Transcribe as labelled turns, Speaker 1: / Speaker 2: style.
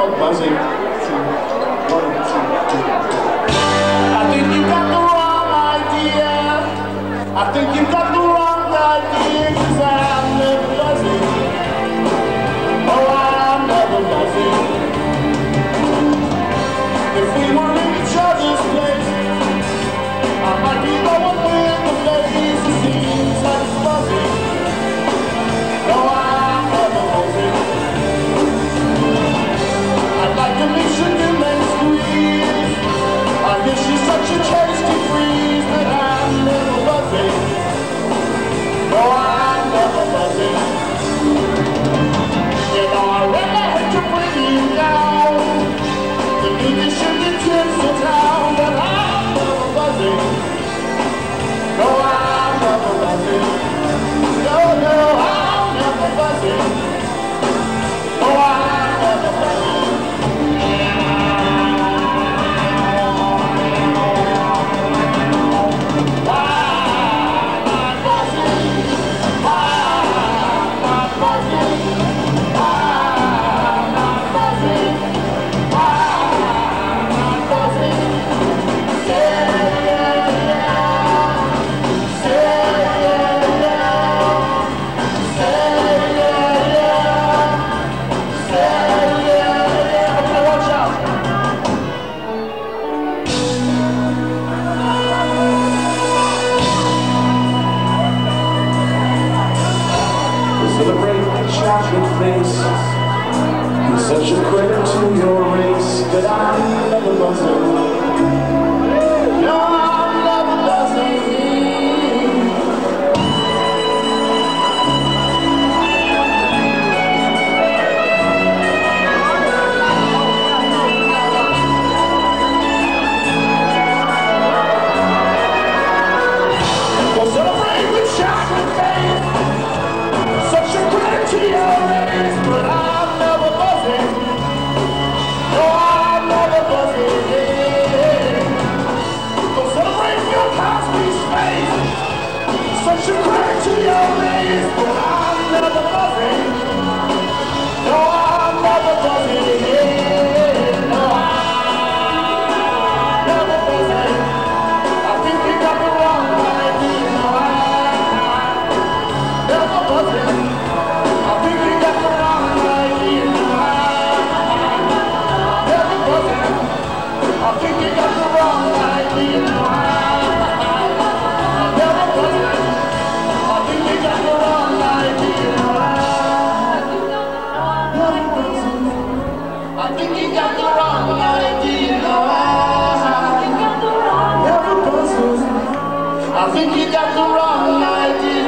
Speaker 1: never buzzing. 1, 2, 3. I think you got the wrong idea. I think you got the wrong idea, 'cause I'm never buzzing. Oh, I'm never buzzing. If we were in each other's place, I might be the one with the face that seems like it's buzzing. No, I'm never buzzing. I'd like to mix your new and squeeze. I guess you're such a tasty freeze, but I'm never buzzing. No, I'm never buzzing. You know, I really hate to bring you down. You need to shoot your chips down, but I'm never buzzing. No, I'm never buzzing. No, no, I'm never buzzing. No, I'm never buzzing. You're such a credit to your race, but I'm never buzzing. No, I'm never buzzing. We'll celebrate with chocolate face. Such a credit to your race, but I'm never buzzing. No, I'm never buzzing. We'll celebrate your Cosby's face. Such a credit to your race, but I'm never buzzing. No, I'm never buzzing. No, I'm never buzzing. I think you got the wrong idea. No, I'm never buzzing. I think you got the wrong idea. No, I'm never buzzing. I think you got the wrong idea. No, I'm never buzzing. I think you got the wrong idea. No, I'm never buzzing. I think you got the wrong idea. No, I'm never buzzing. I think you got the wrong idea.